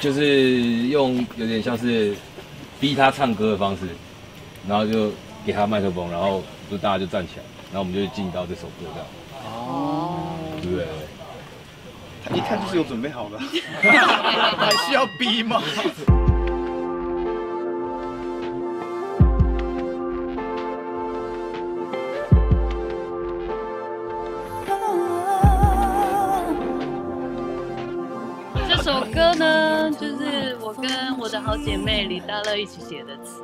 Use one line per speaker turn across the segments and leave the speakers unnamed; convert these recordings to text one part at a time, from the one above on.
就是用有点像是逼他唱歌的方式，然后就给他麦克风，然后就大家就站起来，然后我们就进到这首歌这样。哦，对不对？
他一看就是有准备好的，还需要逼吗？
这首歌呢，就是我跟我的好姐妹李大乐一起写的词。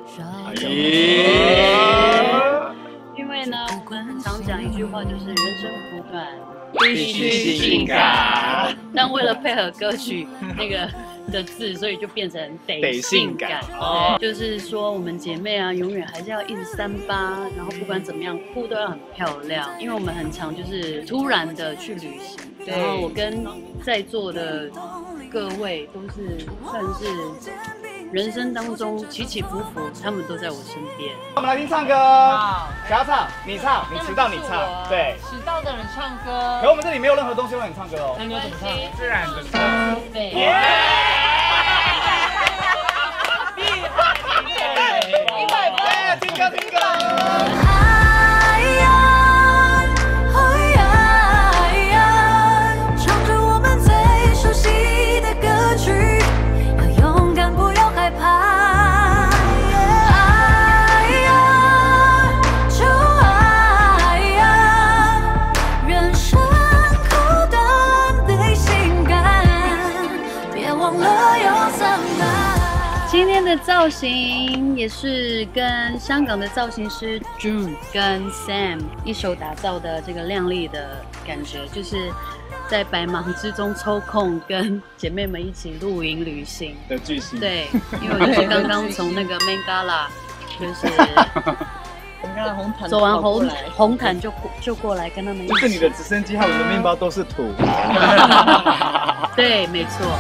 因为呢，我们很常讲一句话，就是人生苦短，必须性感。但为了配合歌曲那个的字，所以就变成得性感。哦，就是说我们姐妹啊，永远还是要一直38，然后不管怎么样，裤都要很漂亮，因为我们很常就是突然的去旅行。然后我跟在座的各位都是算是人生当中起起伏伏，他们都在我身边。
我们来听唱歌，谁要唱？你唱，你迟到你唱，对，
迟到的人唱歌。
可我们这里没有任何东西让你唱歌哦。
那你要怎么唱？
自然的唱。
对。
100分，听歌听歌。
今天的造型也是跟香港的造型师 June 跟 Sam 一手打造的，这个亮丽的感觉，就是在百忙之中抽空跟姐妹们一起露营旅行
的巨星。
对，因为我就是刚刚从那个 Main Gala 就是走完红毯就过来跟他们一起。
就是你的直升机和我的面包都是土。
对，没错。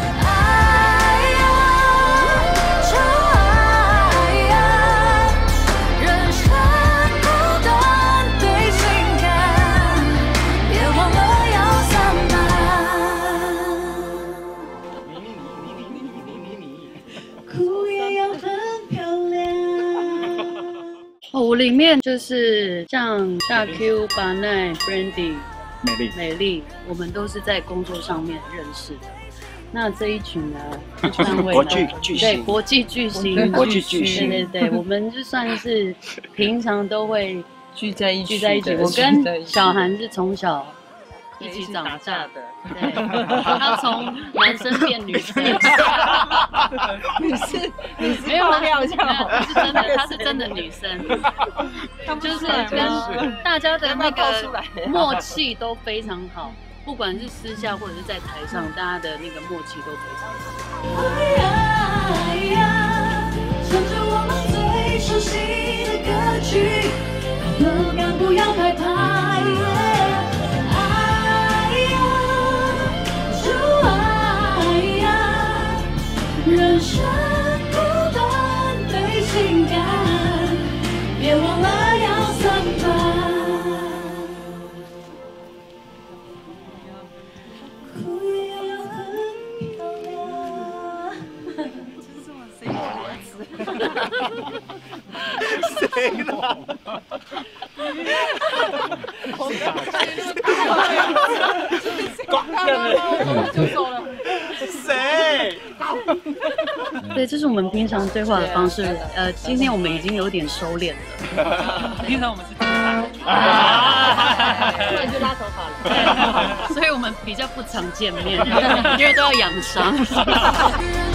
我里面就是像大 Q、巴奈、Brandy、美丽，我们都是在工作上面认识的。那这一群呢，3位对国际巨星，对，我们就算是平常都会聚在一起。我跟小韩是从小一起长大的，对，他从男生变女生，你是没有料这样，她是真的女生，就是跟大家的那个默契都非常好，不管是私下或者是在台上，大家的那个默契都非常好。唱着我们最熟悉的歌曲，不敢不要害怕。人生苦短，对性感，别忘了要散发。哭也要很漂亮。这是我谁的词？谁的？
谁？
对，这是我们平常对话的方式。今天我们已经有点收敛了。
平常我们是不
然就拉头发了。所以我们比较不常见面，因为都要养伤。